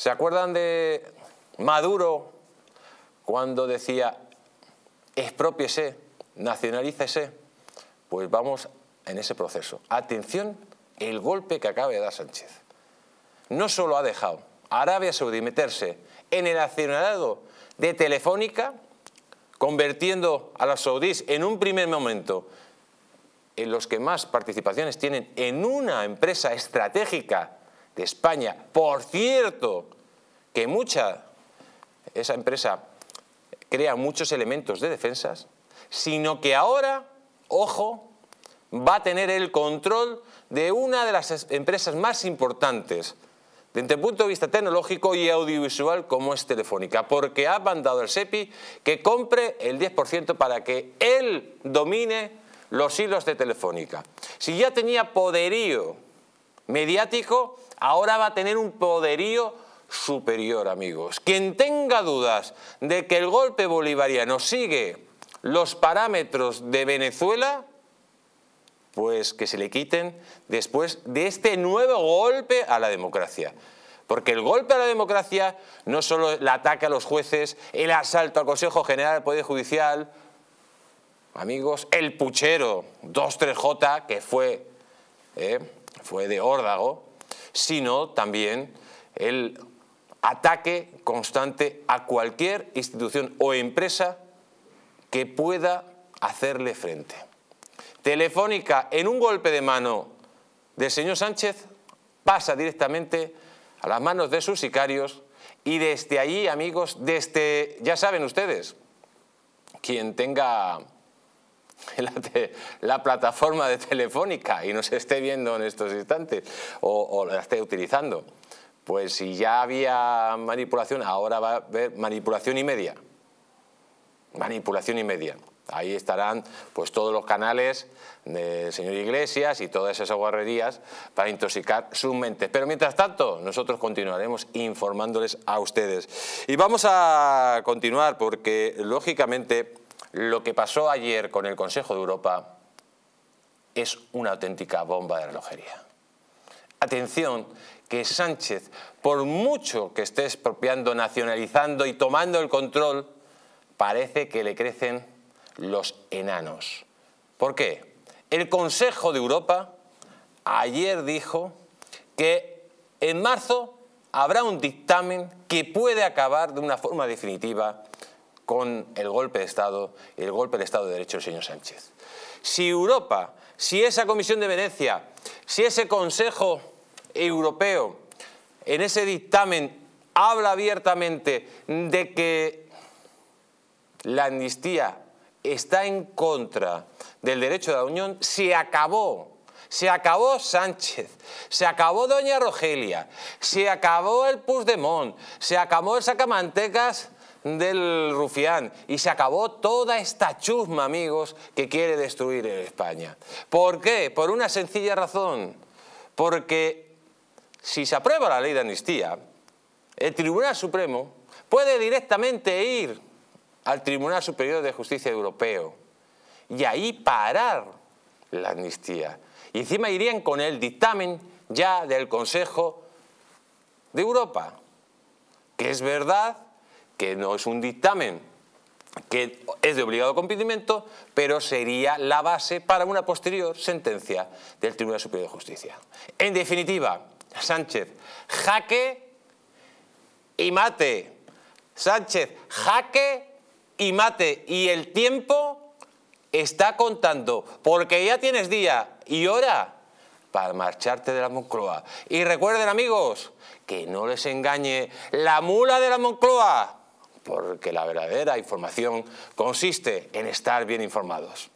¿Se acuerdan de Maduro cuando decía exprópiese, nacionalícese? Pues vamos en ese proceso. Atención, el golpe que acaba de dar Sánchez. No solo ha dejado a Arabia Saudí meterse en el accionariado de Telefónica, convirtiendo a los saudíes en un primer momento en los que más participaciones tienen en una empresa estratégica de España. Por cierto, que esa empresa crea muchos elementos de defensas, sino que ahora, ojo, va a tener el control de una de las empresas más importantes desde el punto de vista tecnológico y audiovisual como es Telefónica, porque ha mandado al SEPI que compre el 10% para que él domine los hilos de Telefónica. Si ya tenía poderío mediático, ahora va a tener un poderío superior, amigos. Quien tenga dudas de que el golpe bolivariano sigue los parámetros de Venezuela, pues que se le quiten después de este nuevo golpe a la democracia. Porque el golpe a la democracia no solo el ataque a los jueces, el asalto al Consejo General del Poder Judicial, amigos, el puchero 23J, que fue de órdago, sino también el ataque constante a cualquier institución o empresa que pueda hacerle frente. Telefónica, en un golpe de mano del señor Sánchez, pasa directamente a las manos de sus sicarios y desde allí, amigos, ya saben ustedes, quien tenga la plataforma de Telefónica y nos esté viendo en estos instantes o la esté utilizando, pues si ya había manipulación, ahora va a haber manipulación y media. Manipulación y media. Ahí estarán pues todos los canales del señor Iglesias y todas esas guarrerías para intoxicar sus mentes. Pero mientras tanto, nosotros continuaremos informándoles a ustedes. Y vamos a continuar porque, lógicamente, lo que pasó ayer con el Consejo de Europa es una auténtica bomba de relojería. Atención, que Sánchez, por mucho que esté expropiando, nacionalizando y tomando el control, parece que le crecen los enanos. ¿Por qué? El Consejo de Europa ayer dijo que en marzo habrá un dictamen que puede acabar de una forma definitiva con el golpe de Estado y el golpe del Estado de Derecho del señor Sánchez. Si Europa, si esa Comisión de Venecia, si ese Consejo Europeo en ese dictamen habla abiertamente de que la amnistía está en contra del derecho de la Unión, se acabó Sánchez, se acabó doña Rogelia, se acabó el Puigdemont, se acabó el sacamantecas del rufián y se acabó toda esta chusma, amigos, que quiere destruir España. ¿Por qué? Por una sencilla razón, porque si se aprueba la ley de amnistía, el Tribunal Supremo puede directamente ir al Tribunal Superior de Justicia Europeo y ahí parar la amnistía. Y encima irían con el dictamen ya del Consejo de Europa, que es verdad que no es un dictamen que es de obligado cumplimiento, pero sería la base para una posterior sentencia del Tribunal Superior de Justicia. En definitiva, Sánchez, jaque y mate. Sánchez, jaque y mate. Y el tiempo está contando, porque ya tienes día y hora para marcharte de la Moncloa. Y recuerden, amigos, que no les engañe la mula de la Moncloa, porque la verdadera información consiste en estar bien informados.